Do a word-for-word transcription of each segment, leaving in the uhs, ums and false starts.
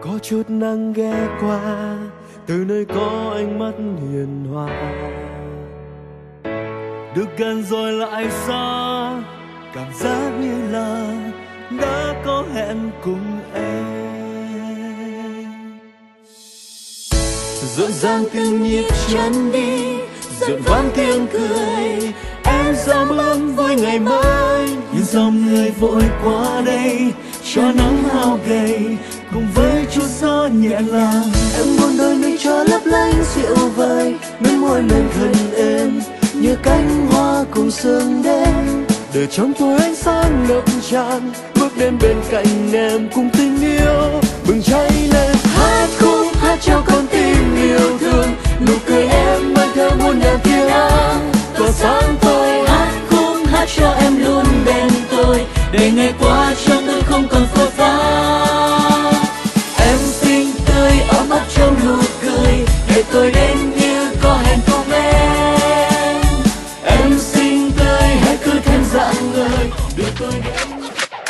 có chút nắng ghé qua từ nơi có ánh mắt hiền hòa. Được gần rồi lại xa, cảm giác như là đã có hẹn cùng em. Rộn ràng từng nhịp chân đi, rộn vang tiếng cười, em ra mong vui ngày mới. Như dòng người vội qua đây, cho nắng hao gầy cùng với chút gió nhẹ lòng. Em muốn đôi mình cho lấp lánh dịu vời, bên môi mềm thân êm như cánh hoa cùng sương đêm. Để trong tôi ánh sáng ngập tràn, bước đến bên cạnh em cùng tình yêu bừng cháy lên. Hát khúc hát cho con tim yêu thương, nụ cười em mang theo muôn ngàn tia nắng tỏa sáng tôi. Hát khúc hát cho em luôn bên tôi, để ngày qua trong tôi không còn phôi pha. Em xinh tươi ấm áp trong nụ cười, để tôi đến như có hẹn cùng em. Em xinh tươi hãy cứ thêm rạng ngời, đưa tôi đến.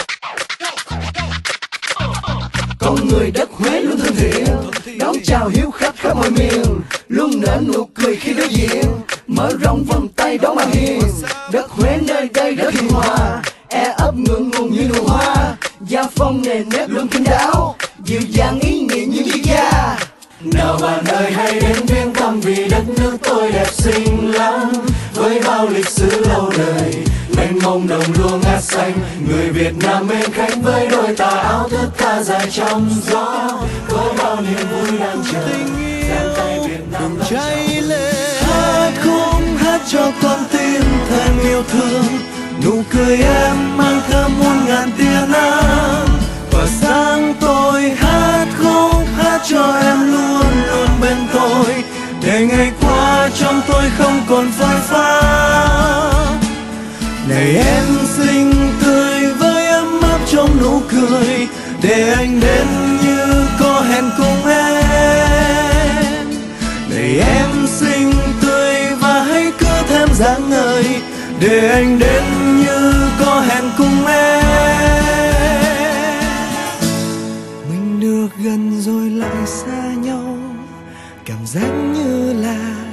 Con người đất Huế luôn thân thiện, đón chào hiếu khách khắp mọi miền, luôn nở nụ cười khi đối diện, mở rộng vòng tay đón bà hiền. Đất Huế nơi đây đất hiền hòa, e ấp ngượng ngùng như nụ hoa, gia phong nề nếp luôn kín đáo, dịu dàng ý nghĩa như triết gia. Nào bạn ơi hãy đến viếng thăm, vì đất nước tôi đẹp xinh lắm, với bao lịch sử lâu đời mênh mông đồng lúa ngát xanh. Người Việt Nam mến khách với đôi tà áo thướt tha dài trong gió, với bao niềm vui đang chờ dang tay Việt Nam cháy lên. Hát khúc hát cho con tim thêm yêu thương, nụ cười em mang thơm muôn ngàn tia nắng và sáng tôi. Hát khúc hát cho em luôn luôn bên tôi, để ngày qua trong tôi không còn phai pha. Này em xinh tươi với ấm áp trong nụ cười, để anh đến như có hẹn cùng em. Này em xinh tươi và hãy cứ thêm dáng ngời, để anh đến như có hẹn cùng em. Mình được gần rồi lại xa nhau, cảm giác như là